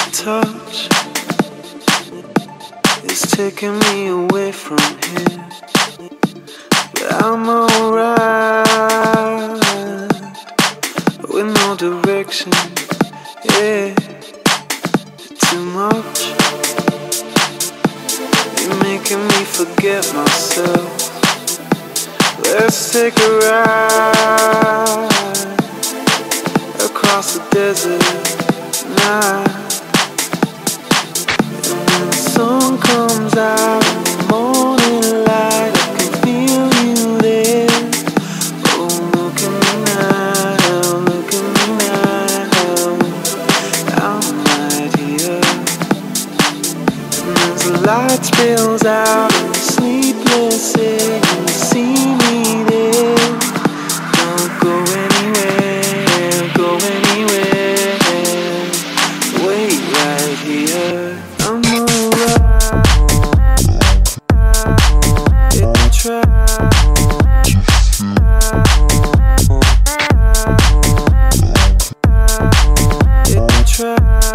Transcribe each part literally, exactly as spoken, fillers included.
touch is taking me away from here, but I'm alright with no direction. Yeah, too much. You're making me forget myself. Let's take a ride across the desert tonight. And when the sun comes out in the morning light, I can feel you there. Oh, look at me now, look at me now. I'm right here. And as the light spills out in the sleepless air, you see me there. Don't go anywhere, go anywhere. Wait right here. I'm alright. If you try. If you try.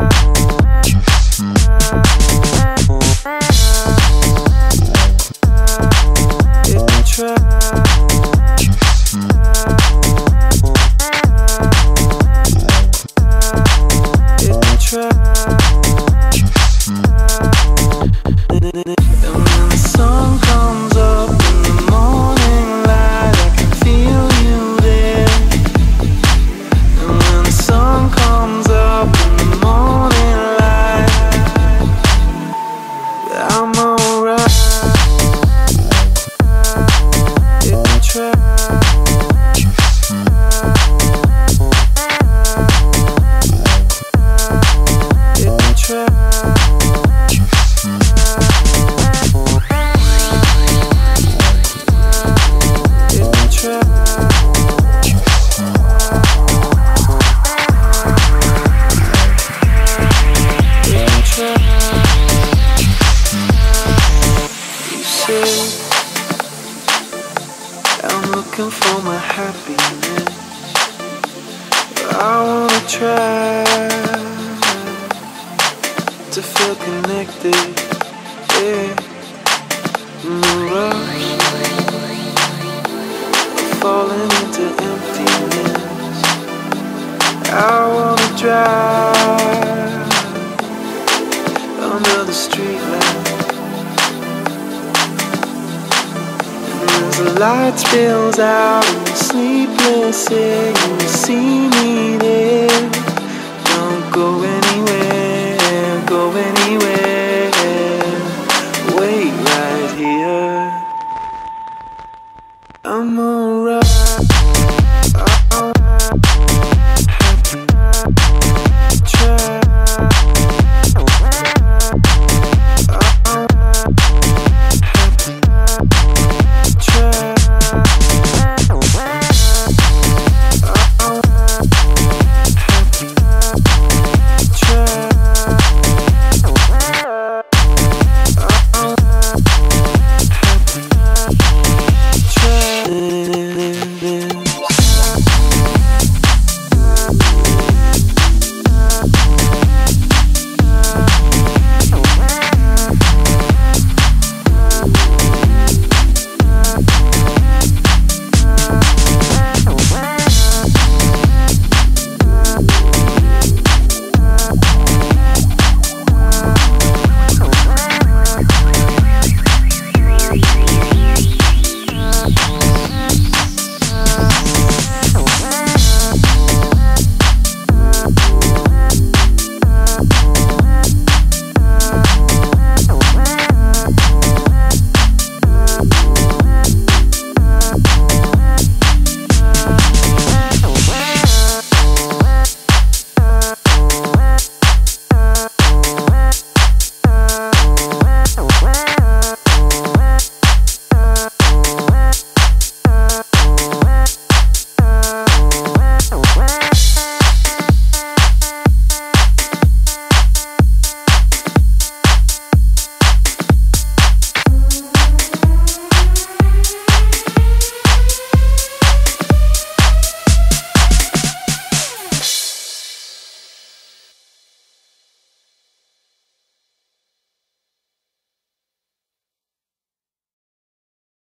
I'm looking for my happiness, but I wanna try to feel connected, yeah. In the rush of falling into emptiness, I wanna drive under the streetlight. As the light spills out in the sleepless air, you see me there.